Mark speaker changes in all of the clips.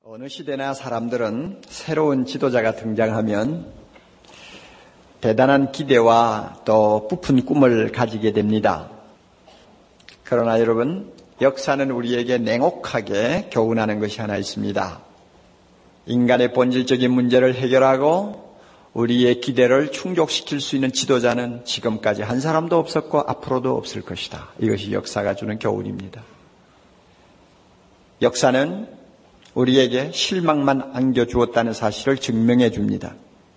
Speaker 1: 어느 시대나 사람들은 새로운 지도자가 등장하면 대단한 기대와 또 부푼 꿈을 가지게 됩니다. 그러나 여러분, 역사는 우리에게 냉혹하게 교훈하는 것이 하나 있습니다. 인간의 본질적인 문제를 해결하고 우리의 기대를 충족시킬 수 있는 지도자는 지금까지 한 사람도 없었고 앞으로도 없을 것이다. 이것이 역사가 주는 교훈입니다. 역사는 우리에게 실망만 안겨주었다는 사실을 증명해 줍니다.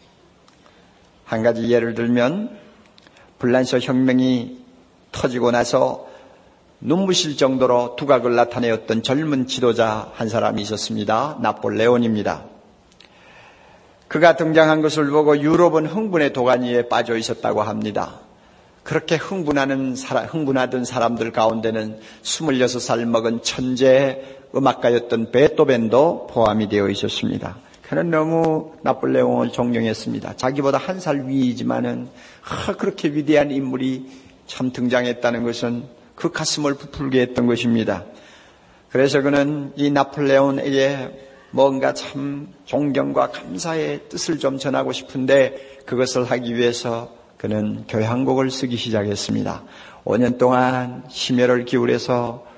Speaker 1: 한 가지 예를 들면 불란서 혁명이 터지고 나서 눈부실 정도로 두각을 나타내었던 젊은 지도자 한 사람이 있었습니다. 나폴레온입니다. 그가 등장한 것을 보고 유럽은 흥분의 도가니에 빠져 있었다고 합니다. 그렇게 흥분하던 사람들 가운데는 26살 먹은 천재 음악가였던 베토벤도 포함이 되어 있었습니다. 그는 너무 나폴레옹을 존경했습니다. 자기보다 한 살 위이지만은 그렇게 위대한 인물이 참 등장했다는 것은 그 가슴을 부풀게 했던 것입니다. 그래서 그는 이 나폴레옹에게 뭔가 참 존경과 감사의 뜻을 좀 전하고 싶은데 그것을 하기 위해서 그는 교향곡을 쓰기 시작했습니다. 5년 동안 심혈을 기울여서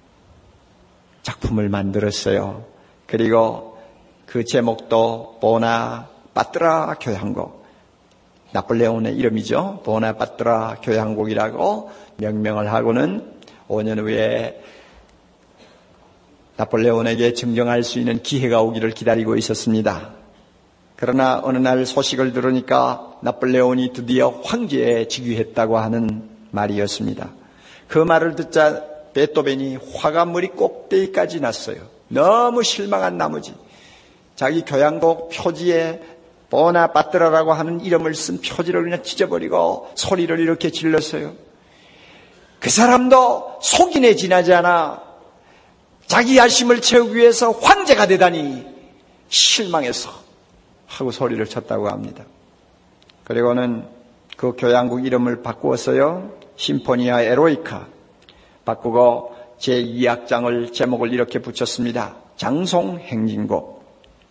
Speaker 1: 작품을 만들었어요. 그리고 그 제목도 보나파트라 교향곡, 나폴레옹의 이름이죠. 보나파트라 교향곡이라고 명명을 하고는 5년 후에 나폴레옹에게 증정할 수 있는 기회가 오기를 기다리고 있었습니다. 그러나 어느 날 소식을 들으니까 나폴레옹이 드디어 황제에 즉위했다고 하는 말이었습니다. 그 말을 듣자 베토벤이 화가 머리 꼭대기까지 났어요. 너무 실망한 나머지 자기 교향곡 표지에 보나파트라라고 하는 이름을 쓴 표지를 그냥 찢어버리고 소리를 이렇게 질렀어요. 그 사람도 속인에 지나지 않아 자기 야심을 채우기 위해서 황제가 되다니 실망해서 하고 소리를 쳤다고 합니다. 그리고는 그 교향곡 이름을 바꾸었어요. 심포니아 에로이카 바꾸고 제2악장을 제목을 이렇게 붙였습니다. 장송행진곡.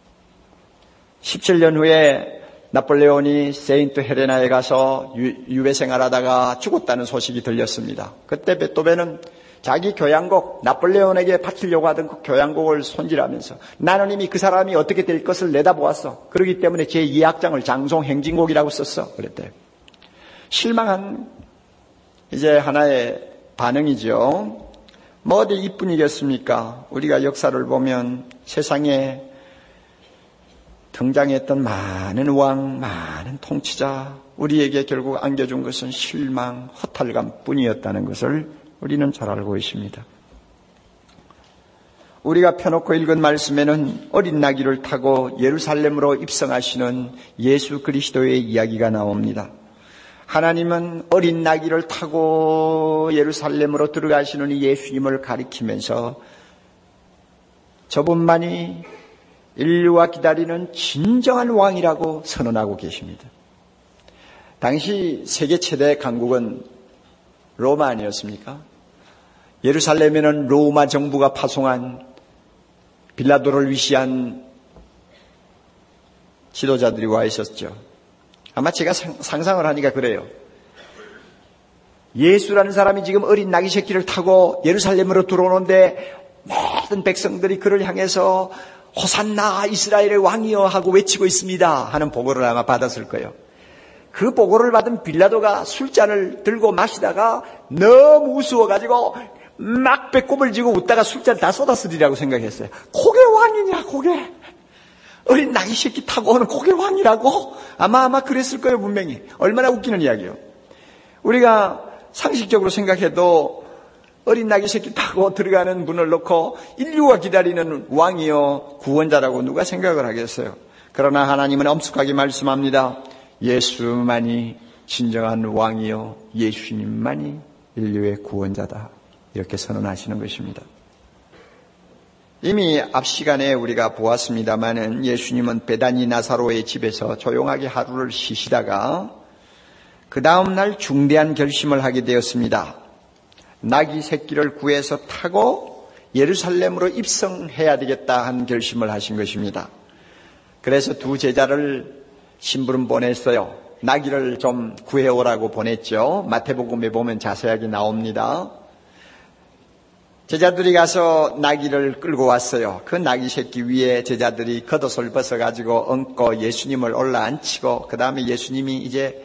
Speaker 1: 17년 후에 나폴레옹이 세인트 헬레나에 가서 유배 생활하다가 죽었다는 소식이 들렸습니다. 그때 베토벤은 자기 교향곡, 나폴레옹에게 바치려고 하던 그 교향곡을 손질하면서 나는 이미 그 사람이 어떻게 될 것을 내다보았어. 그렇기 때문에 제2악장을 장송행진곡이라고 썼어. 그랬대요. 실망한 이제 하나의 반응이죠. 뭐 어디 이뿐이겠습니까? 우리가 역사를 보면 세상에 등장했던 많은 왕, 많은 통치자, 우리에게 결국 안겨준 것은 실망, 허탈감 뿐이었다는 것을 우리는 잘 알고 있습니다. 우리가 펴놓고 읽은 말씀에는 어린 나귀를 타고 예루살렘으로 입성하시는 예수 그리스도의 이야기가 나옵니다. 하나님은 어린 나귀를 타고 예루살렘으로 들어가시는 이 예수님을 가리키면서 저분만이 인류가 기다리는 진정한 왕이라고 선언하고 계십니다. 당시 세계 최대 강국은 로마 아니었습니까? 예루살렘에는 로마 정부가 파송한 빌라도를 위시한 지도자들이 와 있었죠. 아마 제가 상상을 하니까 그래요. 예수라는 사람이 지금 어린 나귀 새끼를 타고 예루살렘으로 들어오는데 모든 백성들이 그를 향해서 호산나 이스라엘의 왕이여 하고 외치고 있습니다 하는 보고를 아마 받았을 거예요. 그 보고를 받은 빌라도가 술잔을 들고 마시다가 너무 우스워가지고 막 배꼽을 쥐고 웃다가 술잔을 다 쏟아쓰리라고 생각했어요. 그게 왕이냐 그게. 어린 나귀 새끼 타고 오는 그게 왕이라고? 아마 그랬을 거예요, 분명히. 얼마나 웃기는 이야기예요. 우리가 상식적으로 생각해도 어린 나귀 새끼 타고 들어가는 분을 놓고 인류가 기다리는 왕이요, 구원자라고 누가 생각을 하겠어요. 그러나 하나님은 엄숙하게 말씀합니다. 예수만이 진정한 왕이요, 예수님만이 인류의 구원자다. 이렇게 선언하시는 것입니다. 이미 앞 시간에 우리가 보았습니다마는 예수님은 베다니 나사로의 집에서 조용하게 하루를 쉬시다가 그 다음 날 중대한 결심을 하게 되었습니다. 나귀 새끼를 구해서 타고 예루살렘으로 입성해야 되겠다 한 결심을 하신 것입니다. 그래서 두 제자를 심부름 보냈어요. 나귀를 좀 구해오라고 보냈죠. 마태복음에 보면 자세하게 나옵니다. 제자들이 가서 나귀를 끌고 왔어요. 그 나귀 새끼 위에 제자들이 겉옷을 벗어가지고 얹고 예수님을 올라앉히고, 그 다음에 예수님이 이제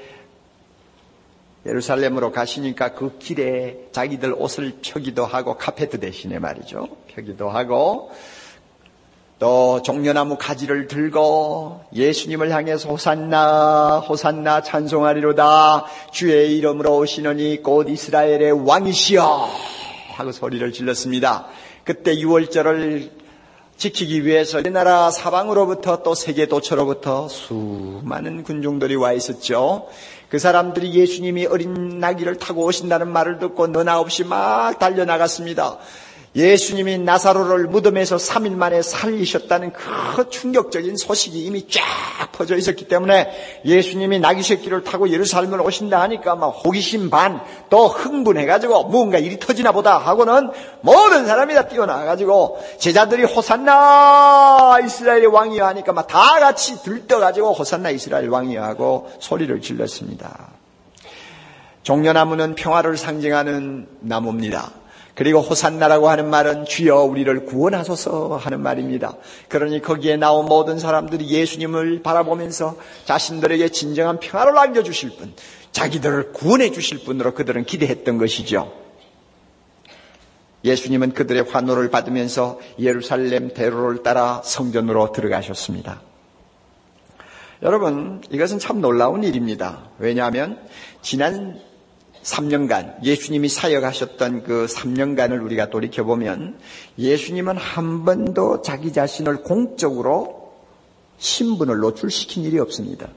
Speaker 1: 예루살렘으로 가시니까 그 길에 자기들 옷을 펴기도 하고, 카페트 대신에 말이죠, 펴기도 하고, 또 종려나무 가지를 들고 예수님을 향해서 호산나 호산나 찬송하리로다, 주의 이름으로 오시느니 곧 이스라엘의 왕이시여 하고 소리를 질렀습니다. 그때 유월절을 지키기 위해서 우리나라 사방으로부터 또 세계 도처로부터 수많은 군중들이 와 있었죠. 그 사람들이 예수님이 어린 나귀를 타고 오신다는 말을 듣고 너나 없이 막 달려나갔습니다. 예수님이 나사로를 무덤에서 3일 만에 살리셨다는 그 충격적인 소식이 이미 쫙 퍼져 있었기 때문에 예수님이 나귀 새끼를 타고 예루살렘을 오신다 하니까 막 호기심 반, 또 흥분해가지고 뭔가 일이 터지나 보다 하고는 모든 사람이 다 뛰어나가지고 제자들이 호산나 이스라엘의 왕이여 하니까 막 다 같이 들떠가지고 호산나 이스라엘 왕이여 하고 소리를 질렀습니다. 종려나무는 평화를 상징하는 나무입니다. 그리고 호산나라고 하는 말은 주여 우리를 구원하소서 하는 말입니다. 그러니 거기에 나온 모든 사람들이 예수님을 바라보면서 자신들에게 진정한 평화를 안겨주실 분, 자기들을 구원해 주실 분으로 그들은 기대했던 것이죠. 예수님은 그들의 환호를 받으면서 예루살렘 대로를 따라 성전으로 들어가셨습니다. 여러분, 이것은 참 놀라운 일입니다. 왜냐하면 지난 3년간 예수님이 사역하셨던 그 3년간을 우리가 돌이켜보면 예수님은 한 번도 자기 자신을 공적으로 신분을 노출시킨 일이 없습니다.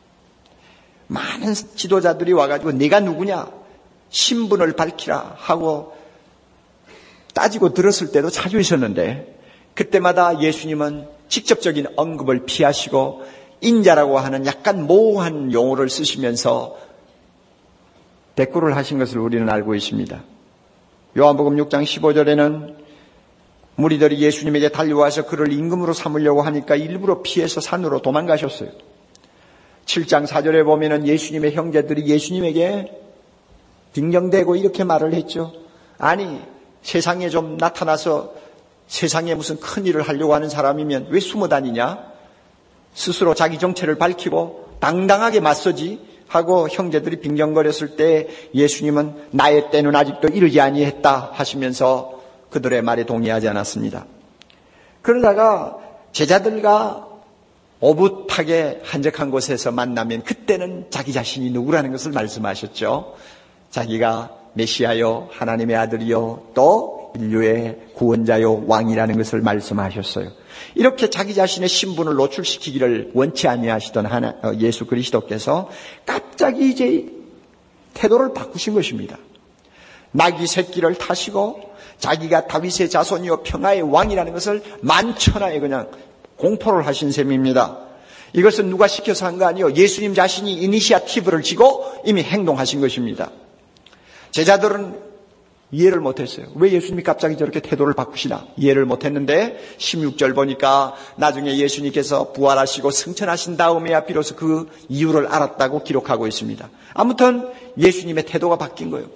Speaker 1: 많은 지도자들이 와가지고 네가 누구냐 신분을 밝히라 하고 따지고 들었을 때도 자주 있었는데, 그때마다 예수님은 직접적인 언급을 피하시고 인자라고 하는 약간 모호한 용어를 쓰시면서 대꾸를 하신 것을 우리는 알고 있습니다. 요한복음 6장 15절에는 무리들이 예수님에게 달려와서 그를 임금으로 삼으려고 하니까 일부러 피해서 산으로 도망가셨어요. 7장 4절에 보면은 예수님의 형제들이 예수님에게 빙정대고 이렇게 말을 했죠. 아니, 세상에 좀 나타나서 세상에 무슨 큰 일을 하려고 하는 사람이면 왜 숨어 다니냐? 스스로 자기 정체를 밝히고 당당하게 맞서지 하고 형제들이 빙정거렸을 때 예수님은 나의 때는 아직도 이르지 아니했다 하시면서 그들의 말에 동의하지 않았습니다. 그러다가 제자들과 오붓하게 한적한 곳에서 만나면 그때는 자기 자신이 누구라는 것을 말씀하셨죠. 자기가 메시아요, 하나님의 아들이요, 또 인류의 구원자요, 왕이라는 것을 말씀하셨어요. 이렇게 자기 자신의 신분을 노출시키기를 원치 아니하시던 예수 그리스도께서 갑자기 이제 태도를 바꾸신 것입니다. 나귀 새끼를 타시고 자기가 다윗의 자손이요 평화의 왕이라는 것을 만천하에 그냥 공포를 하신 셈입니다. 이것은 누가 시켜서 한 거 아니에요. 예수님 자신이 이니시아티브를 지고 이미 행동하신 것입니다. 제자들은 이해를 못했어요. 왜 예수님이 갑자기 저렇게 태도를 바꾸시나 이해를 못했는데 16절 보니까 나중에 예수님께서 부활하시고 승천하신 다음에야 비로소 그 이유를 알았다고 기록하고 있습니다. 아무튼 예수님의 태도가 바뀐 거예요.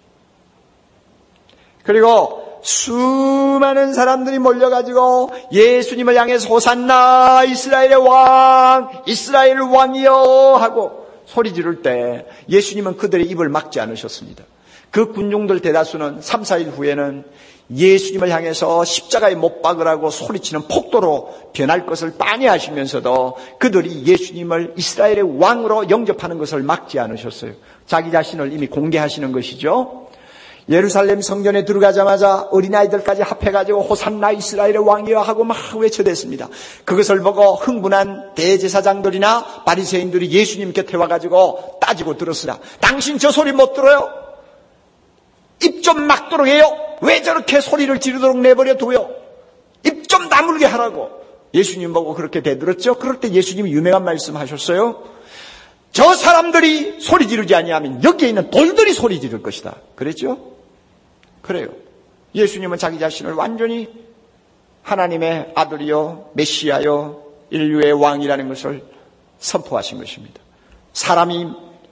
Speaker 1: 그리고 수많은 사람들이 몰려가지고 예수님을 향해서 호산나 이스라엘의 왕, 이스라엘 왕이여 하고 소리 지를 때 예수님은 그들의 입을 막지 않으셨습니다. 그 군중들 대다수는 3, 4일 후에는 예수님을 향해서 십자가에 못 박으라고 소리치는 폭도로 변할 것을 빤히 아시면서도 그들이 예수님을 이스라엘의 왕으로 영접하는 것을 막지 않으셨어요. 자기 자신을 이미 공개하시는 것이죠. 예루살렘 성전에 들어가자마자 어린아이들까지 합해가지고 호산나 이스라엘의 왕이여 하고 막 외쳐댔습니다. 그것을 보고 흥분한 대제사장들이나 바리새인들이 예수님 곁에 와가지고 따지고 들었으라. 당신 저 소리 못 들어요? 입 좀 막도록 해요. 왜 저렇게 소리를 지르도록 내버려 둬요? 입 좀 다물게 하라고. 예수님 보고 그렇게 대들었죠. 그럴 때 예수님이 유명한 말씀 하셨어요. 저 사람들이 소리 지르지 아니하면 여기에 있는 돌들이 소리 지를 것이다. 그랬죠? 그래요. 예수님은 자기 자신을 완전히 하나님의 아들이요 메시아요 인류의 왕이라는 것을 선포하신 것입니다. 사람이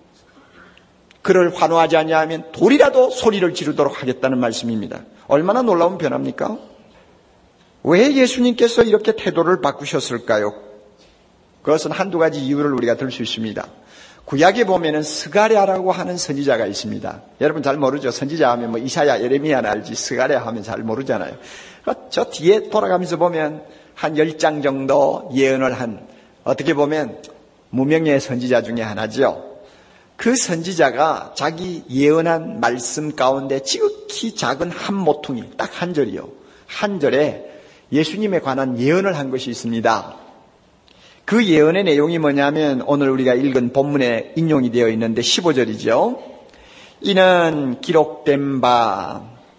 Speaker 1: 그를 환호하지 아니하면 돌이라도 소리를 지르도록 하겠다는 말씀입니다. 얼마나 놀라운 변화입니까? 왜 예수님께서 이렇게 태도를 바꾸셨을까요? 그것은 한두 가지 이유를 우리가 들 수 있습니다. 구약에 보면은 스가랴라고 하는 선지자가 있습니다. 여러분 잘 모르죠? 선지자 하면 뭐 이사야, 예레미야는 알지 스가랴 하면 잘 모르잖아요. 저 뒤에 돌아가면서 보면 한 10장 정도 예언을 한, 어떻게 보면 무명의 선지자 중에 하나죠. 그 선지자가 자기 예언한 말씀 가운데 지극히 작은 한 모퉁이, 딱 한 절이요. 한 절에 예수님에 관한 예언을 한 것이 있습니다. 그 예언의 내용이 뭐냐면 오늘 우리가 읽은 본문에 인용이 되어 있는데 15절이죠. 이는 기록된 바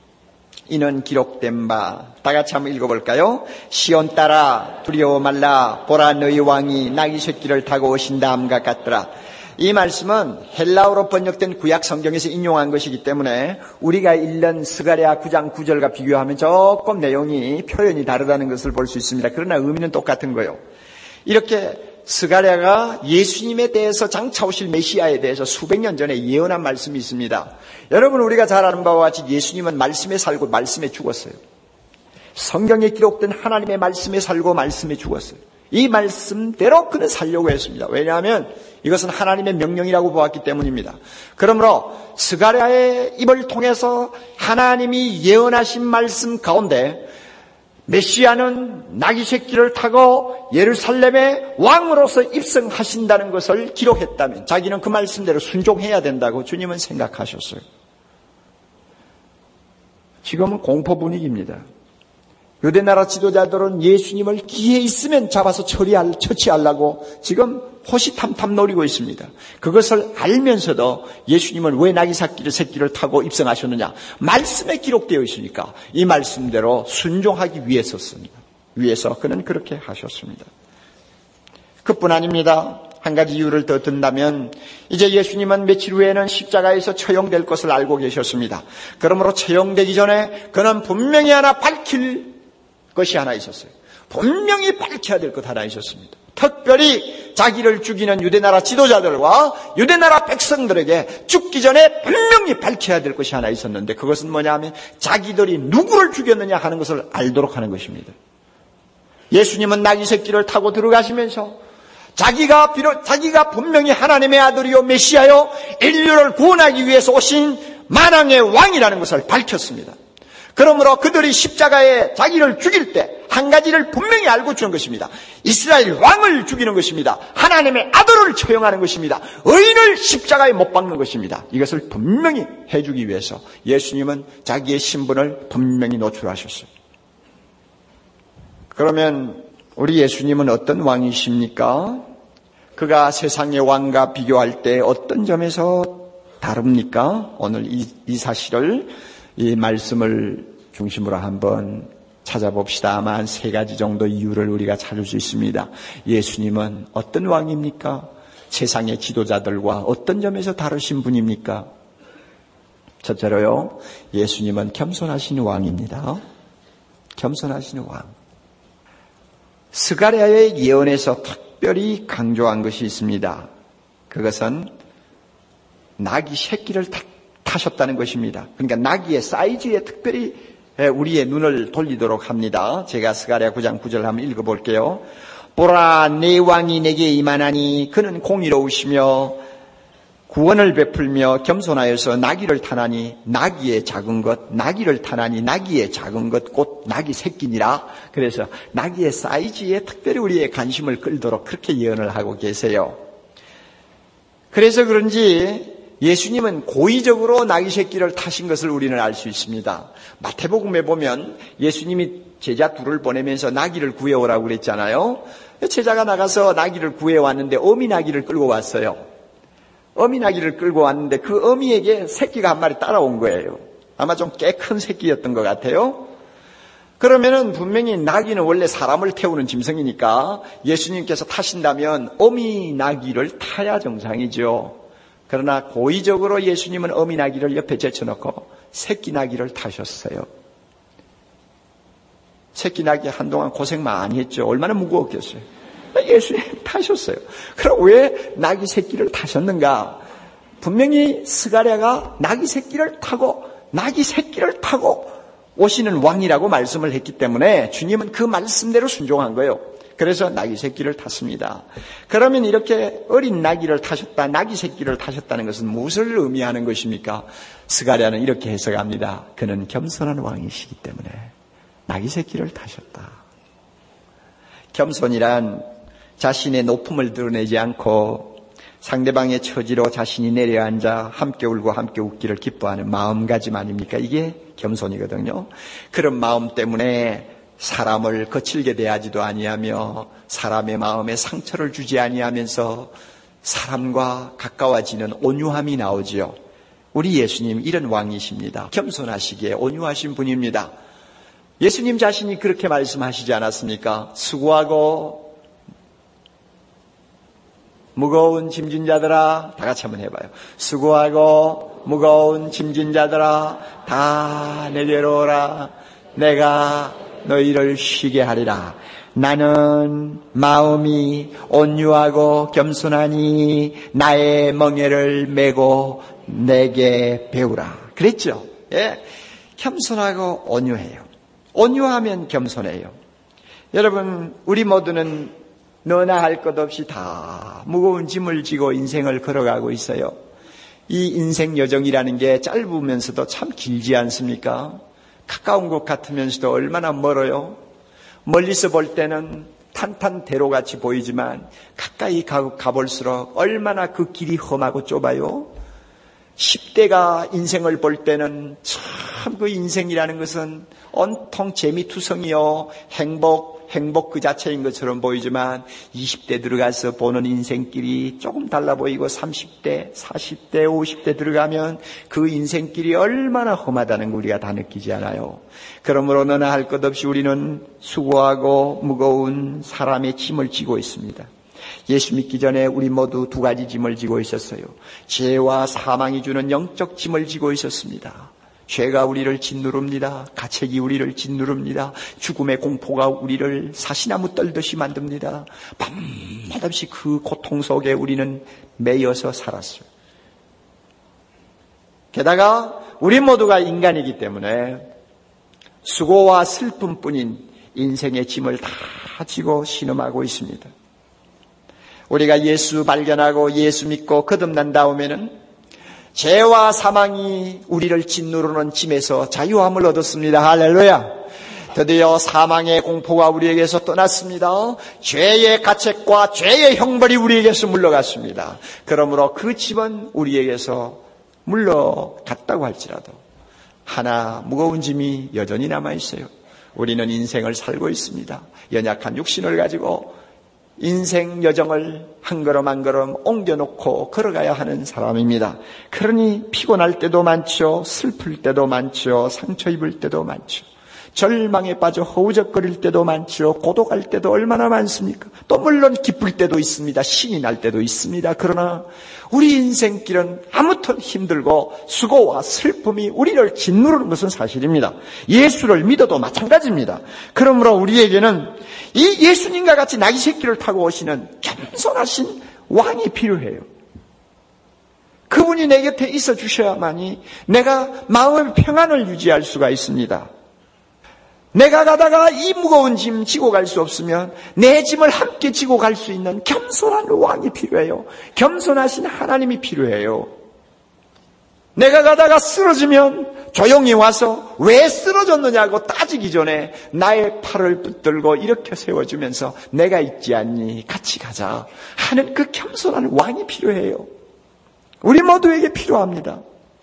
Speaker 1: 다 같이 한번 읽어볼까요? 시온 딸아 두려워 말라 보라 너희 왕이 나귀 새끼를 타고 오신다함과 같더라. 이 말씀은 헬라어로 번역된 구약 성경에서 인용한 것이기 때문에 우리가 읽는 스가랴 9장 9절과 비교하면 조금 내용이 표현이 다르다는 것을 볼 수 있습니다. 그러나 의미는 똑같은 거예요. 이렇게 스가랴가 예수님에 대해서 장차 오실 메시아에 대해서 수백 년 전에 예언한 말씀이 있습니다. 여러분 우리가 잘 아는 바와 같이 예수님은 말씀에 살고 말씀에 죽었어요. 성경에 기록된 하나님의 말씀에 살고 말씀에 죽었어요. 이 말씀대로 그는 살려고 했습니다. 왜냐하면 이것은 하나님의 명령이라고 보았기 때문입니다. 그러므로 스가랴의 입을 통해서 하나님이 예언하신 말씀 가운데 메시아는 나귀 새끼를 타고 예루살렘의 왕으로서 입성하신다는 것을 기록했다면 자기는 그 말씀대로 순종해야 된다고 주님은 생각하셨어요. 지금은 공포 분위기입니다. 유대나라 지도자들은 예수님을 기회 있으면 잡아서 처치하려고 지금 호시탐탐 노리고 있습니다. 그것을 알면서도 예수님은 왜 나귀 새끼를 타고 입성하셨느냐? 말씀에 기록되어 있으니까 이 말씀대로 순종하기 위해서 그는 그렇게 하셨습니다. 그뿐 아닙니다. 한 가지 이유를 더 든다면 이제 예수님은 며칠 후에는 십자가에서 처형될 것을 알고 계셨습니다. 그러므로 처형되기 전에 그는 분명히 하나 밝힐 것이 하나 있었어요. 분명히 밝혀야 될 것 하나 있었습니다. 특별히 자기를 죽이는 유대나라 지도자들과 유대나라 백성들에게 죽기 전에 분명히 밝혀야 될 것이 하나 있었는데 그것은 뭐냐면 자기들이 누구를 죽였느냐 하는 것을 알도록 하는 것입니다. 예수님은 나귀 새끼를 타고 들어가시면서 자기가 분명히 하나님의 아들이요 메시아요 인류를 구원하기 위해서 오신 만왕의 왕이라는 것을 밝혔습니다. 그러므로 그들이 십자가에 자기를 죽일 때 한 가지를 분명히 알고 주는 것입니다. 이스라엘 왕을 죽이는 것입니다. 하나님의 아들을 처형하는 것입니다. 의인을 십자가에 못 박는 것입니다. 이것을 분명히 해주기 위해서 예수님은 자기의 신분을 분명히 노출하셨어요. 그러면 우리 예수님은 어떤 왕이십니까? 그가 세상의 왕과 비교할 때 어떤 점에서 다릅니까? 오늘 이 사실을 이 말씀을 중심으로 한번 찾아봅시다만 세 가지 정도 이유를 우리가 찾을 수 있습니다. 예수님은 어떤 왕입니까? 세상의 지도자들과 어떤 점에서 다르신 분입니까? 첫째로요, 예수님은 겸손하신 왕입니다. 겸손하신 왕. 스가랴의 예언에서 특별히 강조한 것이 있습니다. 그것은 나귀 새끼를 타셨다는 것입니다. 그러니까 나귀의 사이즈에 특별히 우리의 눈을 돌리도록 합니다. 제가 스가랴 9장 9절 한번 읽어볼게요. 보라 내 왕이 내게 임하나니 그는 공의로우시며 구원을 베풀며 겸손하여서 나귀를 타나니 나귀의 작은 것 나귀를 타나니 나귀의 작은 것 곧 나귀 새끼니라. 그래서 나귀의 사이즈에 특별히 우리의 관심을 끌도록 그렇게 예언을 하고 계세요. 그래서 그런지 예수님은 고의적으로 나귀 새끼를 타신 것을 우리는 알 수 있습니다. 마태복음에 보면 예수님이 제자 둘을 보내면서 나귀를 구해오라고 그랬잖아요. 제자가 나가서 나귀를 구해왔는데 어미 나귀를 끌고 왔어요. 어미 나귀를 끌고 왔는데 그 어미에게 새끼가 한 마리 따라온 거예요. 아마 좀 꽤 큰 새끼였던 것 같아요. 그러면은 분명히 나귀는 원래 사람을 태우는 짐승이니까 예수님께서 타신다면 어미 나귀를 타야 정상이죠. 그러나 고의적으로 예수님은 어미 나귀를 옆에 제쳐놓고 새끼 나귀를 타셨어요. 새끼 낳기 한동안 고생 많이 했죠. 얼마나 무거웠겠어요. 예수님 타셨어요. 그럼 왜 낙이 새끼를 타셨는가? 분명히 스가랴가 낙이 새끼를 타고 오시는 왕이라고 말씀을 했기 때문에 주님은 그 말씀대로 순종한 거예요. 그래서 낙이 새끼를 탔습니다. 그러면 이렇게 어린 낙이를 타셨다, 낙이 새끼를 타셨다는 것은 무엇을 의미하는 것입니까? 스가랴는 이렇게 해석합니다. 그는 겸손한 왕이시기 때문에 낙이 새끼를 타셨다. 겸손이란 자신의 높음을 드러내지 않고 상대방의 처지로 자신이 내려앉아 함께 울고 함께 웃기를 기뻐하는 마음가짐 아닙니까? 이게 겸손이거든요. 그런 마음 때문에 사람을 거칠게 대하지도 아니하며 사람의 마음에 상처를 주지 아니하면서 사람과 가까워지는 온유함이 나오지요. 우리 예수님 이런 왕이십니다. 겸손하시기에 온유하신 분입니다. 예수님 자신이 그렇게 말씀하시지 않았습니까? 수고하고 무거운 짐진 자들아, 다 같이 한번 해봐요. 수고하고 무거운 짐진 자들아, 다 내게로 오라. 내가 너희를 쉬게 하리라. 나는 마음이 온유하고 겸손하니 나의 멍에를 메고 내게 배우라. 그랬죠? 예, 겸손하고 온유해요. 온유하면 겸손해요. 여러분, 우리 모두는 너나 할 것 없이 다 무거운 짐을 지고 인생을 걸어가고 있어요. 이 인생 여정이라는 게 짧으면서도 참 길지 않습니까? 가까운 것 같으면서도 얼마나 멀어요. 멀리서 볼 때는 탄탄대로같이 보이지만 가까이 가볼수록 얼마나 그 길이 험하고 좁아요. 10대가 인생을 볼 때는 참 그 인생이라는 것은 온통 재미투성이요 행복 그 자체인 것처럼 보이지만 20대 들어가서 보는 인생길이 조금 달라 보이고 30대, 40대, 50대 들어가면 그 인생길이 얼마나 험하다는 거 우리가 다 느끼지 않아요. 그러므로 너나 할 것 없이 우리는 수고하고 무거운 사람의 짐을 지고 있습니다. 예수 믿기 전에 우리 모두 두 가지 짐을 지고 있었어요. 죄와 사망이 주는 영적 짐을 지고 있었습니다. 죄가 우리를 짓누릅니다. 가책이 우리를 짓누릅니다. 죽음의 공포가 우리를 사시나무 떨듯이 만듭니다. 밤낮없이 그 고통 속에 우리는 매여서 살았어요. 게다가 우리 모두가 인간이기 때문에 수고와 슬픔뿐인 인생의 짐을 다 지고 신음하고 있습니다. 우리가 예수 발견하고 예수 믿고 거듭난 다음에는 죄와 사망이 우리를 짓누르는 짐에서 자유함을 얻었습니다. 할렐루야. 드디어 사망의 공포가 우리에게서 떠났습니다. 죄의 가책과 죄의 형벌이 우리에게서 물러갔습니다. 그러므로 그 짐은 우리에게서 물러갔다고 할지라도 하나 무거운 짐이 여전히 남아있어요. 우리는 인생을 살고 있습니다. 연약한 육신을 가지고 인생 여정을 한 걸음 한 걸음 옮겨놓고 걸어가야 하는 사람입니다. 그러니 피곤할 때도 많죠. 슬플 때도 많죠. 상처 입을 때도 많죠. 절망에 빠져 허우적거릴 때도 많죠. 고독할 때도 얼마나 많습니까? 또 물론 기쁠 때도 있습니다. 신이 날 때도 있습니다. 그러나 우리 인생길은 아무튼 힘들고 수고와 슬픔이 우리를 짓누르는 것은 사실입니다. 예수를 믿어도 마찬가지입니다. 그러므로 우리에게는 이 예수님과 같이 나귀 새끼를 타고 오시는 겸손하신 왕이 필요해요. 그분이 내 곁에 있어 주셔야만이 내가 마음의 평안을 유지할 수가 있습니다. 내가 가다가 이 무거운 짐 지고 갈 수 없으면 내 짐을 함께 지고 갈 수 있는 겸손한 왕이 필요해요. 겸손하신 하나님이 필요해요. 내가 가다가 쓰러지면 조용히 와서 왜 쓰러졌느냐고 따지기 전에 나의 팔을 붙들고 일으켜 세워주면서 내가 있지 않니? 같이 가자 하는 그 겸손한 왕이 필요해요. 우리 모두에게 필요합니다.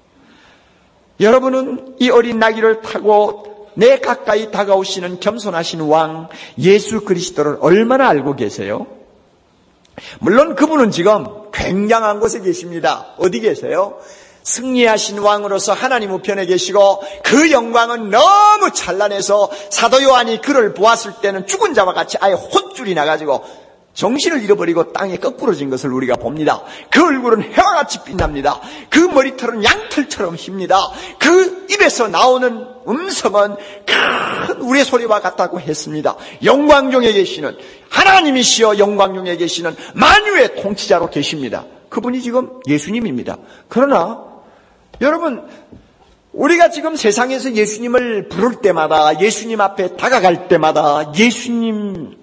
Speaker 1: 여러분은 이 어린 나귀를 타고 내 가까이 다가오시는 겸손하신 왕 예수 그리스도를 얼마나 알고 계세요? 물론 그분은 지금 굉장한 곳에 계십니다. 어디 계세요? 승리하신 왕으로서 하나님 우편에 계시고 그 영광은 너무 찬란해서 사도 요한이 그를 보았을 때는 죽은 자와 같이 아예 혼쭐이 나가지고 정신을 잃어버리고 땅에 거꾸러진 것을 우리가 봅니다. 그 얼굴은 해와 같이 빛납니다. 그 머리털은 양털처럼 힙니다. 그 입에서 나오는 음성은 큰 우리의 소리와 같다고 했습니다. 영광 중에 계시는 하나님이시여 영광 중에 계시는 만유의 통치자로 계십니다. 그분이 지금 예수님입니다. 그러나 여러분, 우리가 지금 세상에서 예수님을 부를 때마다, 예수님 앞에 다가갈 때마다 예수님에게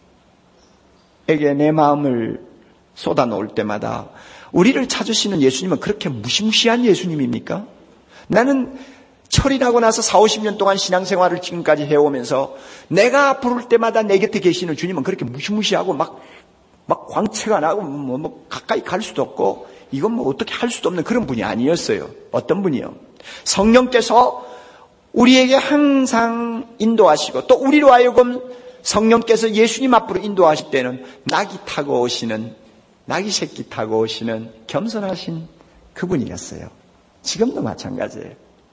Speaker 1: 내 마음을 쏟아놓을 때마다 우리를 찾으시는 예수님은 그렇게 무시무시한 예수님입니까? 나는 철이나고 나서 40-50년 동안 신앙생활을 지금까지 해오면서 내가 부를 때마다 내 곁에 계시는 주님은 그렇게 무시무시하고 막 광채가 나고 가까이 갈 수도 없고 이건 어떻게 할 수도 없는 그런 분이 아니었어요. 어떤 분이요? 성령께서 우리에게 항상 인도하시고 또 우리로 하여금 성령께서 예수님 앞으로 인도하실 때는 낙이 새끼 타고 오시는 겸손하신 그분이었어요. 지금도 마찬가지예요.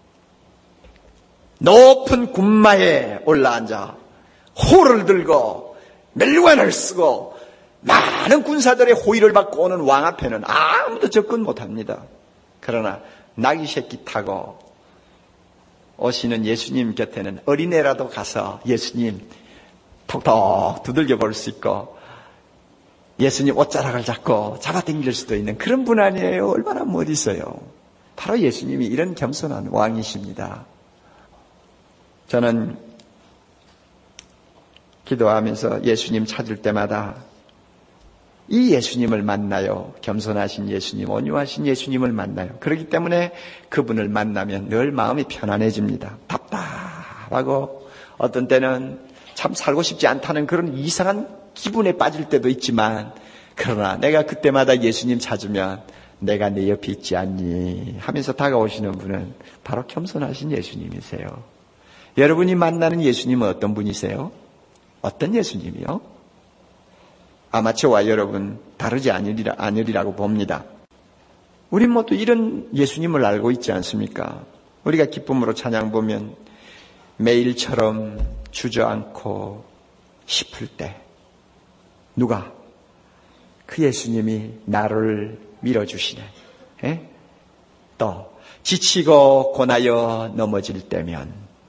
Speaker 1: 높은 군마에 올라앉아 호를 들고 멜관을 쓰고 많은 군사들의 호의를 받고 오는 왕 앞에는 아무도 접근 못합니다. 그러나 낙이 새끼 타고 오시는 예수님 곁에는 어린애라도 가서 예수님 톡톡 두들겨 볼 수 있고 예수님 옷자락을 잡고 잡아당길 수도 있는 그런 분 아니에요? 얼마나 멋있어요. 바로 예수님이 이런 겸손한 왕이십니다. 저는 기도하면서 예수님 찾을 때마다 이 예수님을 만나요. 겸손하신 예수님, 온유하신 예수님을 만나요. 그렇기 때문에 그분을 만나면 늘 마음이 편안해집니다. 답답하고 어떤 때는 참 살고 싶지 않다는 그런 이상한 기분에 빠질 때도 있지만 그러나 내가 그때마다 예수님 찾으면 내가 내 옆에 있지 않니 하면서 다가오시는 분은 바로 겸손하신 예수님이세요. 여러분이 만나는 예수님은 어떤 분이세요? 어떤 예수님이요? 아마 저와 여러분 다르지 않으리라고 봅니다. 우리 모두 이런 예수님을 알고 있지 않습니까? 우리가 기쁨으로 찬양 보면 매일처럼 주저앉고 싶을 때 누가? 그 예수님이 나를 밀어주시네. 또 지치고 고나여 넘어질 때면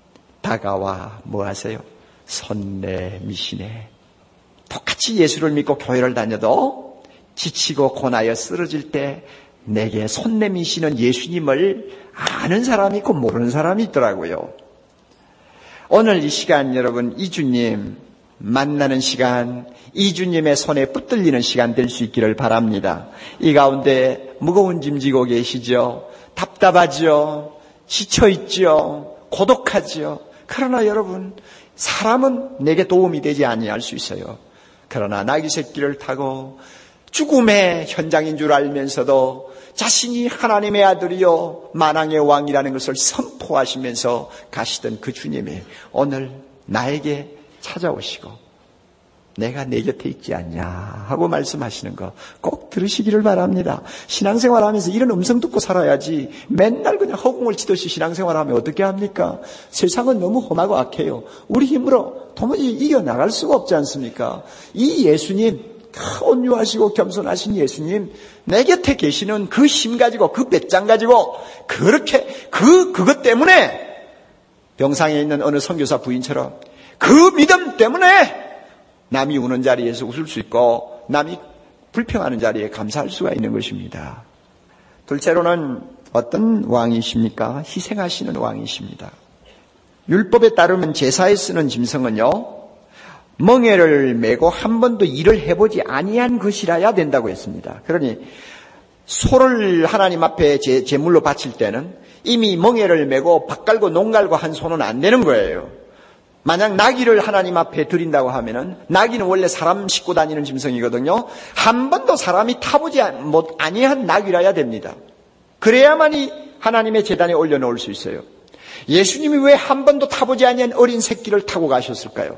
Speaker 1: 다가와 뭐 하세요? 손 내미시네. 똑같이 예수를 믿고 교회를 다녀도 지치고 고나여 쓰러질 때 내게 손 내미시는 예수님을 아는 사람이 있고 모르는 사람이 있더라고요. 오늘 이 시간 여러분 이 주님 만나는 시간, 이 주님의 손에 붙들리는 시간 될 수 있기를 바랍니다. 이 가운데 무거운 짐 지고 계시죠? 답답하죠? 지쳐있죠? 고독하죠? 그러나 여러분 사람은 내게 도움이 되지 아니할 수 있어요. 그러나 낙이 새끼를 타고 죽음의 현장인 줄 알면서도 자신이 하나님의 아들이요 만왕의 왕이라는 것을 선포하시면서 가시던 그 주님이 오늘 나에게 찾아오시고 내가 내 곁에 있지 않냐 하고 말씀하시는 거 꼭 들으시기를 바랍니다. 신앙생활하면서 이런 음성 듣고 살아야지 맨날 그냥 허공을 치듯이 신앙생활하면 어떻게 합니까? 세상은 너무 험하고 악해요. 우리 힘으로 도무지 이겨나갈 수가 없지 않습니까? 이 예수님, 온유하시고 겸손하신 예수님, 내 곁에 계시는 그 힘 가지고 그 배짱 가지고 그렇게 그것 때문에 병상에 있는 어느 선교사 부인처럼 그 믿음 때문에 남이 우는 자리에서 웃을 수 있고 남이 불평하는 자리에 감사할 수가 있는 것입니다. 둘째로는 어떤 왕이십니까? 희생하시는 왕이십니다. 율법에 따르면 제사에 쓰는 짐승은요 멍에를 메고 한 번도 일을 해보지 아니한 것이라야 된다고 했습니다. 그러니 소를 하나님 앞에 제물로 바칠 때는 이미 멍에를 메고 밭 갈고 농 갈고 한 소는 안 되는 거예요. 만약 나귀를 하나님 앞에 드린다고 하면은 나귀는 원래 사람 싣고 다니는 짐승이거든요. 한 번도 사람이 타보지 아니한 나귀라야 됩니다. 그래야만이 하나님의 제단에 올려놓을 수 있어요. 예수님이 왜 한 번도 타보지 아니한 어린 새끼를 타고 가셨을까요?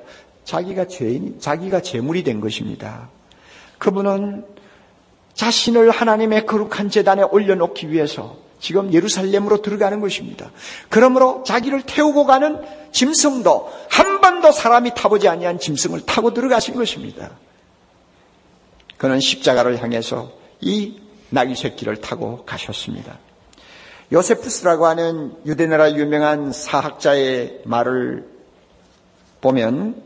Speaker 1: 자기가 제물이 된 것입니다. 그분은 자신을 하나님의 거룩한 제단에 올려놓기 위해서 지금 예루살렘으로 들어가는 것입니다. 그러므로 자기를 태우고 가는 짐승도 한 번도 사람이 타보지 아니한 짐승을 타고 들어가신 것입니다. 그는 십자가를 향해서 이 나귀 새끼를 타고 가셨습니다. 요세푸스라고 하는 유대나라 유명한 사학자의 말을 보면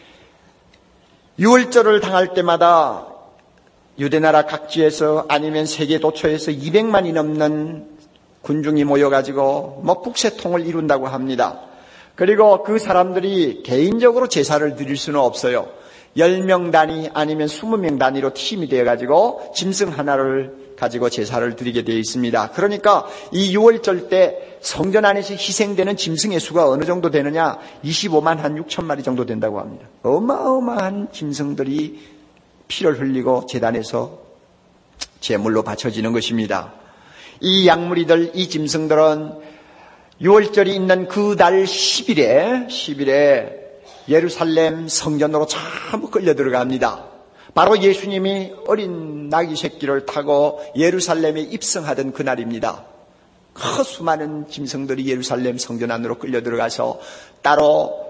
Speaker 1: 유월절을 당할 때마다 유대나라 각지에서 아니면 세계 도처에서 200만이 넘는 군중이 모여가지고 북새통을 이룬다고 합니다. 그리고 그 사람들이 개인적으로 제사를 드릴 수는 없어요. 10명 단위 아니면 20명 단위로 팀이 되어가지고 짐승 하나를 가지고 제사를 드리게 되어 있습니다. 그러니까 이 유월절 때 성전 안에서 희생되는 짐승의 수가 어느 정도 되느냐? 25만 한 6천 마리 정도 된다고 합니다. 어마어마한 짐승들이 피를 흘리고 제단에서 제물로 바쳐지는 것입니다. 이 약물이들, 이 짐승들은 유월절이 있는 그 달 10일에 예루살렘 성전으로 전부 끌려 들어갑니다. 바로 예수님이 어린 나귀 새끼를 타고 예루살렘에 입성하던 그날입니다. 그 수많은 짐승들이 예루살렘 성전 안으로 끌려 들어가서 따로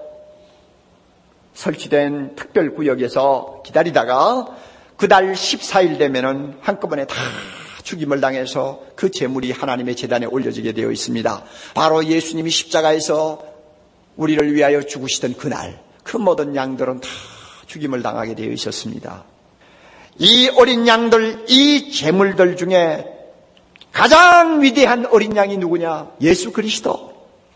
Speaker 1: 설치된 특별구역에서 기다리다가 그달 14일 되면은 한꺼번에 다 죽임을 당해서 그 제물이 하나님의 제단에 올려지게 되어 있습니다. 바로 예수님이 십자가에서 우리를 위하여 죽으시던 그날 그 모든 양들은 다 죽임을 당하게 되어 있었습니다. 이 어린 양들, 이 제물들 중에 가장 위대한 어린 양이 누구냐? 예수 그리스도.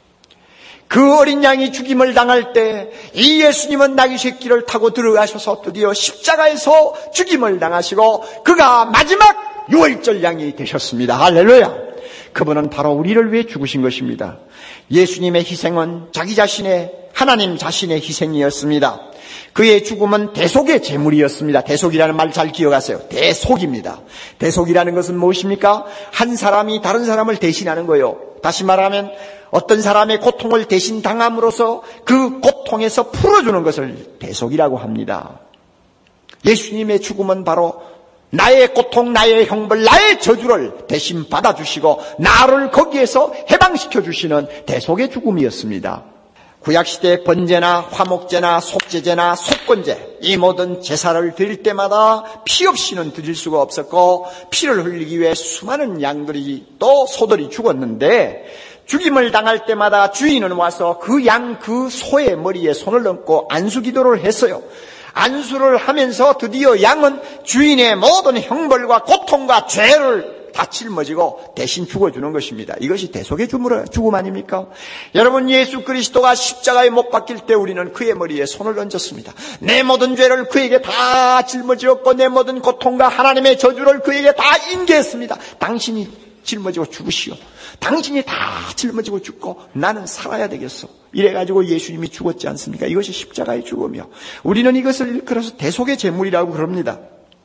Speaker 1: 그 어린 양이 죽임을 당할 때 이 예수님은 나귀 새끼를 타고 들어가셔서 드디어 십자가에서 죽임을 당하시고 그가 마지막 유월절 양이 되셨습니다. 할렐루야. 그분은 바로 우리를 위해 죽으신 것입니다. 예수님의 희생은 자기 자신의, 하나님 자신의 희생이었습니다. 그의 죽음은 대속의 제물이었습니다. 대속이라는 말 잘 기억하세요. 대속입니다. 대속이라는 것은 무엇입니까? 한 사람이 다른 사람을 대신하는 거예요. 다시 말하면 어떤 사람의 고통을 대신 당함으로써 그 고통에서 풀어주는 것을 대속이라고 합니다. 예수님의 죽음은 바로 나의 고통, 나의 형벌, 나의 저주를 대신 받아주시고 나를 거기에서 해방시켜 주시는 대속의 죽음이었습니다. 구약시대 번제나 화목제나 속죄제나 속건제, 이 모든 제사를 드릴 때마다 피 없이는 드릴 수가 없었고 피를 흘리기 위해 수많은 양들이 또 소들이 죽었는데 죽임을 당할 때마다 주인은 와서 그 양, 그 소의 머리에 손을 얹고 안수기도를 했어요. 안수를 하면서 드디어 양은 주인의 모든 형벌과 고통과 죄를 다 짊어지고 대신 죽어주는 것입니다. 이것이 대속의 죽음 아닙니까? 여러분, 예수 그리스도가 십자가에 못 박힐 때 우리는 그의 머리에 손을 얹었습니다. 내 모든 죄를 그에게 다 짊어지었고 내 모든 고통과 하나님의 저주를 그에게 다 인계했습니다. 당신이 짊어지고 죽으시오. 당신이 다 짊어지고 죽고 나는 살아야 되겠어. 이래가지고 예수님이 죽었지 않습니까? 이것이 십자가의 죽음이요. 우리는 이것을 일컬어서 대속의 제물이라고 그럽니다.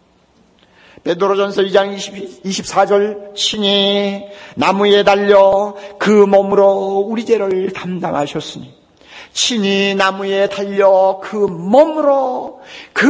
Speaker 1: 베드로전서 2장 24절 친히 나무에 달려 그 몸으로 우리 죄를 담당하셨으니 친히 나무에 달려 그 몸으로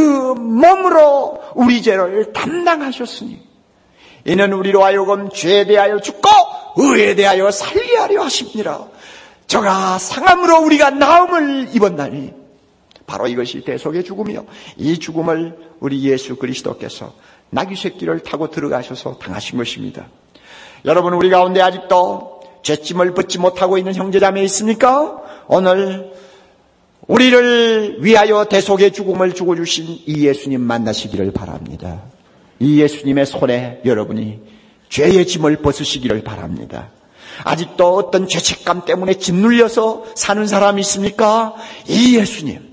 Speaker 1: 우리 죄를 담당하셨으니 이는 우리로 하여금 죄에 대하여 죽고 의에 대하여 살게 하려 하십니다. 저가 상함으로 우리가 나음을 입었나니 바로 이것이 대속의 죽음이요. 이 죽음을 우리 예수 그리스도께서 나귀 새끼를 타고 들어가셔서 당하신 것입니다. 여러분, 우리 가운데 아직도 죄짐을 벗지 못하고 있는 형제자매 있습니까? 오늘 우리를 위하여 대속의 죽음을 죽어주신 이 예수님 만나시기를 바랍니다. 이 예수님의 손에 여러분이 죄의 짐을 벗으시기를 바랍니다. 아직도 어떤 죄책감 때문에 짓눌려서 사는 사람이 있습니까? 이 예수님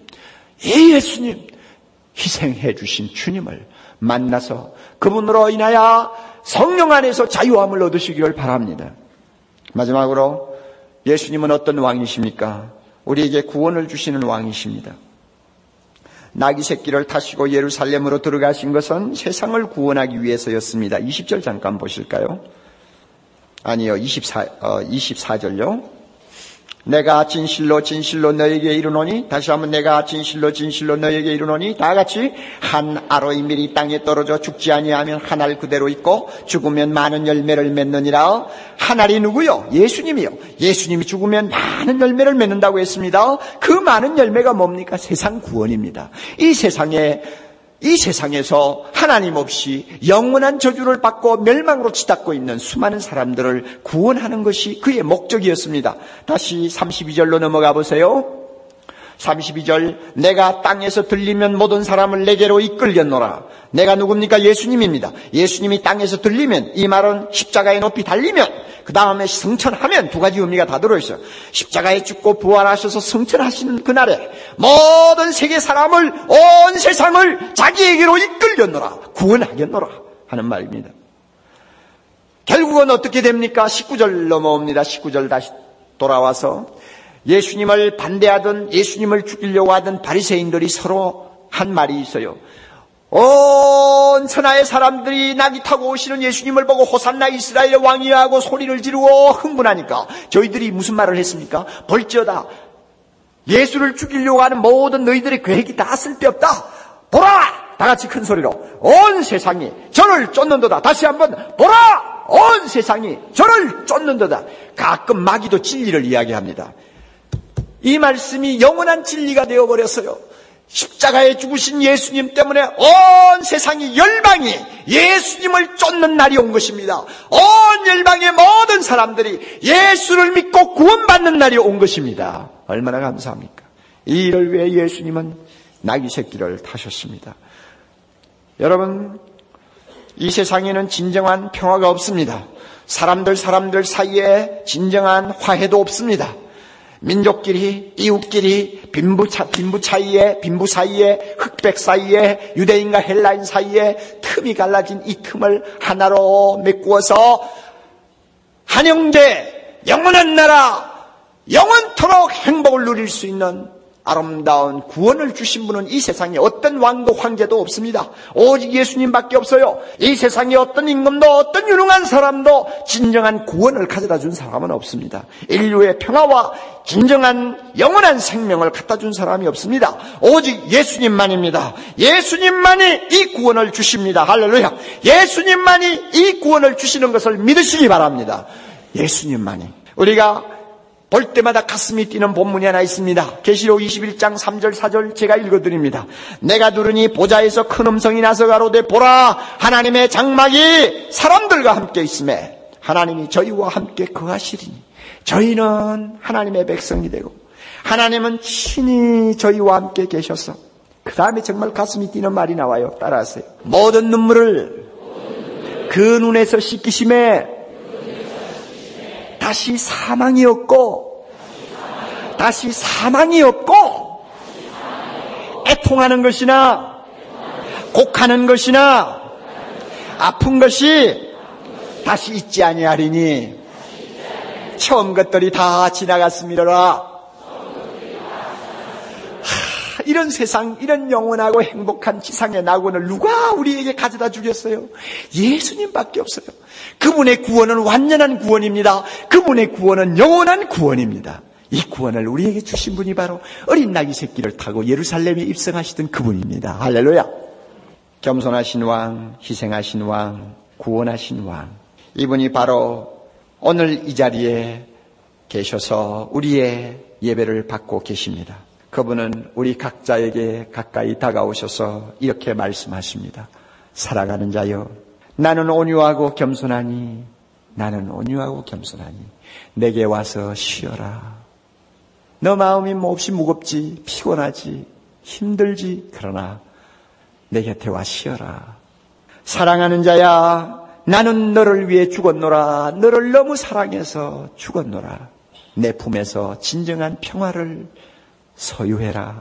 Speaker 1: 희생해 주신 주님을 만나서 그분으로 인하여 성령 안에서 자유함을 얻으시기를 바랍니다. 마지막으로 예수님은 어떤 왕이십니까? 우리에게 구원을 주시는 왕이십니다. 나귀 새끼를 타시고 예루살렘으로 들어가신 것은 세상을 구원하기 위해서였습니다. 20절 잠깐 보실까요? 아니요, 24절요. 내가 진실로 진실로 너에게 이르노니, 다시 한번 내가 진실로 진실로 너에게 이르노니, 다 같이 한 아로의 밀이 땅에 떨어져 죽지 아니하면 한 알 그대로 있고 죽으면 많은 열매를 맺느니라. 한 알이 누구요? 예수님이요. 예수님이 죽으면 많은 열매를 맺는다고 했습니다. 그 많은 열매가 뭡니까? 세상 구원입니다. 이 세상에 이 세상에서 하나님 없이 영원한 저주를 받고 멸망으로 치닫고 있는 수많은 사람들을 구원하는 것이 그의 목적이었습니다. 다시 32절로 넘어가 보세요. 32절, 내가 땅에서 들리면 모든 사람을 내게로 이끌겠노라. 내가 누굽니까? 예수님입니다. 예수님이 땅에서 들리면, 이 말은 십자가에 높이 달리면, 그 다음에 승천하면 두 가지 의미가 다 들어있어요. 십자가에 죽고 부활하셔서 승천하시는 그날에 모든 세계 사람을, 온 세상을 자기에게로 이끌겠노라, 구원하겠노라 하는 말입니다. 결국은 어떻게 됩니까? 19절 넘어옵니다. 19절 다시 돌아와서 예수님을 반대하던, 예수님을 죽이려고 하던 바리새인들이 서로 한 말이 있어요. 온 천하의 사람들이 나귀 타고 오시는 예수님을 보고 호산나 이스라엘의 왕이야 하고 소리를 지르고 흥분하니까 저희들이 무슨 말을 했습니까? 볼지어다, 예수를 죽이려고 하는 모든 너희들의 계획이 다 쓸데없다. 보라! 다 같이 큰 소리로, 온 세상이 저를 쫓는도다. 다시 한번, 보라! 온 세상이 저를 쫓는도다. 가끔 마귀도 진리를 이야기합니다. 이 말씀이 영원한 진리가 되어버렸어요. 십자가에 죽으신 예수님 때문에 온 세상이, 열방이 예수님을 쫓는 날이 온 것입니다. 온 열방의 모든 사람들이 예수를 믿고 구원받는 날이 온 것입니다. 얼마나 감사합니까? 이 일을 위해 예수님은 나귀 새끼를 타셨습니다. 여러분, 이 세상에는 진정한 평화가 없습니다. 사람들 사이에 진정한 화해도 없습니다. 민족끼리, 이웃끼리, 빈부 사이에, 흑백 사이에, 유대인과 헬라인 사이에 틈이 갈라진 이 틈을 하나로 메꾸어서 한 형제, 영원한 나라, 영원토록 행복을 누릴 수 있는 아름다운 구원을 주신 분은 이 세상에 어떤 왕도 황제도 없습니다. 오직 예수님밖에 없어요. 이 세상에 어떤 임금도, 어떤 유능한 사람도 진정한 구원을 가져다 준 사람은 없습니다. 인류의 평화와 진정한 영원한 생명을 갖다 준 사람이 없습니다. 오직 예수님만입니다. 예수님만이 이 구원을 주십니다. 할렐루야. 예수님만이 이 구원을 주시는 것을 믿으시기 바랍니다. 예수님만이. 우리가 볼 때마다 가슴이 뛰는 본문이 하나 있습니다. 계시록 21장 3절 4절 제가 읽어드립니다. 내가 들으니 보좌에서 큰 음성이 나서 가로되, 보라, 하나님의 장막이 사람들과 함께 있음에 하나님이 저희와 함께 거하시리니 저희는 하나님의 백성이 되고 하나님은 친히 저희와 함께 계셔서, 그 다음에 정말 가슴이 뛰는 말이 나와요. 따라하세요. 모든 눈물을 그 눈에서 씻기심에 다시 사망이 없고 애통하는 것이나 곡하는 것이나 아픈 것이 다시 있지 아니하리니 처음 것들이 다 지나갔음이로라. 이런 세상, 이런 영원하고 행복한 지상의 낙원을 누가 우리에게 가져다 주겠어요? 예수님밖에 없어요. 그분의 구원은 완전한 구원입니다. 그분의 구원은 영원한 구원입니다. 이 구원을 우리에게 주신 분이 바로 어린 나귀 새끼를 타고 예루살렘에 입성하시던 그분입니다. 할렐루야. 겸손하신 왕, 희생하신 왕, 구원하신 왕, 이분이 바로 오늘 이 자리에 계셔서 우리의 예배를 받고 계십니다. 그분은 우리 각자에게 가까이 다가오셔서 이렇게 말씀하십니다. 살아가는 자여, 나는 온유하고 겸손하니 내게 와서 쉬어라. 너 마음이 몹시 무겁지, 피곤하지, 힘들지, 그러나 내 곁에 와 쉬어라. 사랑하는 자야, 나는 너를 위해 죽었노라. 너를 너무 사랑해서 죽었노라. 내 품에서 진정한 평화를 소유해라.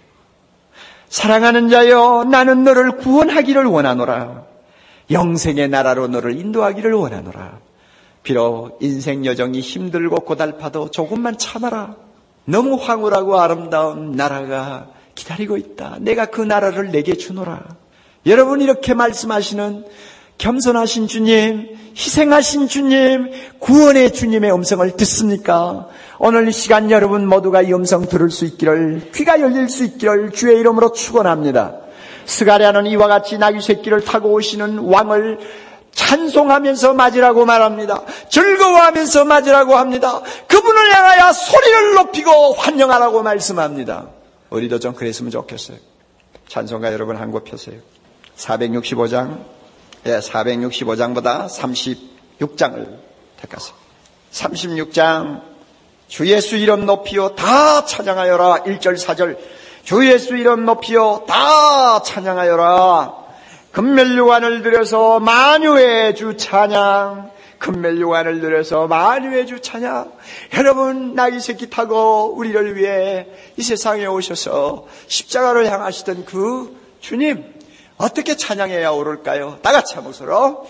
Speaker 1: 사랑하는 자여, 나는 너를 구원하기를 원하노라. 영생의 나라로 너를 인도하기를 원하노라. 비록 인생 여정이 힘들고 고달파도 조금만 참아라. 너무 황홀하고 아름다운 나라가 기다리고 있다. 내가 그 나라를 내게 주노라. 여러분, 이렇게 말씀하시는 겸손하신 주님, 희생하신 주님, 구원의 주님의 음성을 듣습니까? 오늘 이 시간 여러분 모두가 이 음성 들을 수 있기를, 귀가 열릴 수 있기를 주의 이름으로 축원합니다. 스가랴는 이와 같이 나귀 새끼를 타고 오시는 왕을 찬송하면서 맞으라고 말합니다. 즐거워하면서 맞으라고 합니다. 그분을 향하여 소리를 높이고 환영하라고 말씀합니다. 우리도 좀 그랬으면 좋겠어요. 찬송가 여러분 한 곡 펴세요. 465장, 465장보다 36장을 택하세요. 36장, 주 예수 이름 높이요 다 찬양하여라. 1절 4절, 주 예수 이름 높이요 다 찬양하여라. 금멸유관을 들여서 만유의 주 찬양, 금멸유관을 들여서 만유의 주 찬양. 여러분, 나귀 새끼 타고 우리를 위해 이 세상에 오셔서 십자가를 향하시던 그 주님, 어떻게 찬양해야 오를까요? 다 같이 한 목소리로.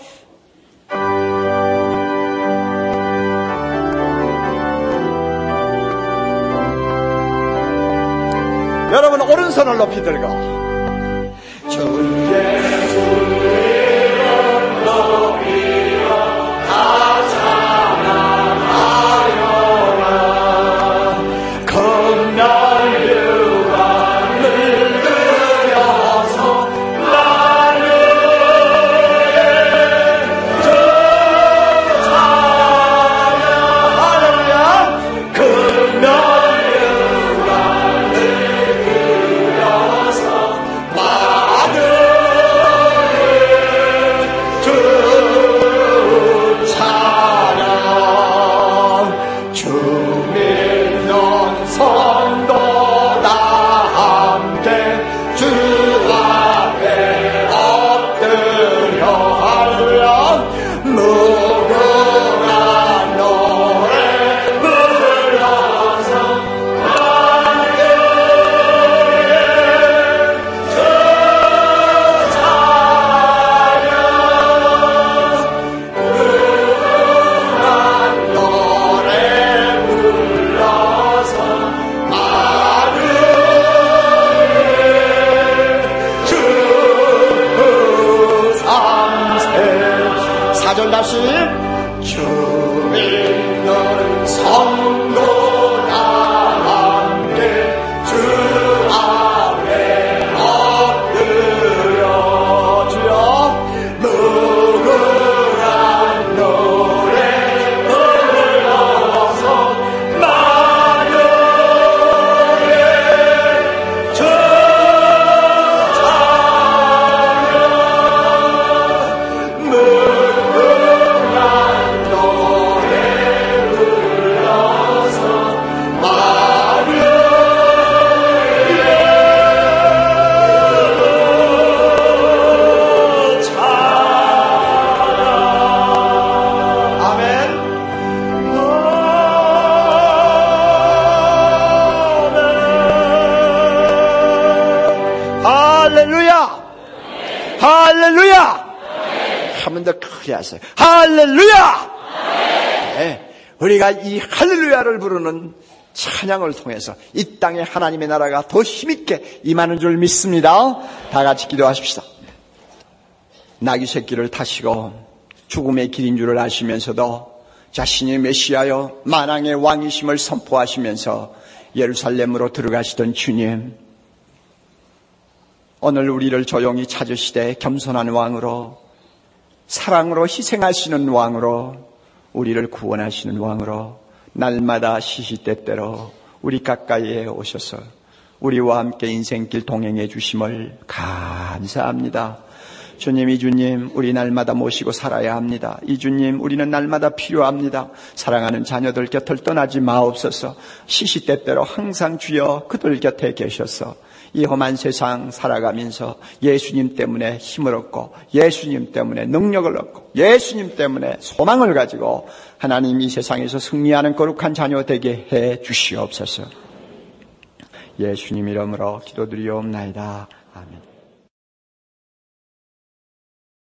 Speaker 1: 여러분, 오른손을 높이 들고 주 예수 이름 높이여 다 찬양하여라. 금멸유관을 들여서 만유의 주 찬양하여라. 금멸유관을 들여서 주 찬양. 주 믿는 성도 다 함께 주 앞에 엎드려 할렐루야. 무궁한 노래 불러서 다시 주 믿는 성도 다 함께 주 앞에 엎드려 주여 무궁한 노래 불러서 만유의 주 할렐루야! 한 번 더 크게 하세요. 할렐루야! 네, 우리가 이 할렐루야를 부르는 찬양을 통해서 이 땅에 하나님의 나라가 더 힘있게 임하는 줄 믿습니다. 다 같이 기도하십시다. 나귀 새끼를 타시고 죽음의 길인 줄을 아시면서도 자신이 메시아여 만왕의 왕이심을 선포하시면서 예루살렘으로 들어가시던 주님, 오늘 우리를 조용히 찾으시되 겸손한 왕으로, 사랑으로 희생하시는 왕으로, 우리를 구원하시는 왕으로 날마다 시시때때로 우리 가까이에 오셔서 우리와 함께 인생길 동행해 주심을 감사합니다. 주님, 이 주님 우리 날마다 모시고 살아야 합니다. 이 주님 우리는 날마다 필요합니다. 사랑하는 자녀들 곁을 떠나지 마옵소서. 시시때때로 항상 주여 그들 곁에 계셔서 이 험한 세상 살아가면서 예수님 때문에 힘을 얻고 예수님 때문에 능력을 얻고 예수님 때문에 소망을 가지고 하나님 이 세상에서 승리하는 거룩한 자녀 되게 해 주시옵소서. 예수님 이름으로 기도드리옵나이다. 아멘.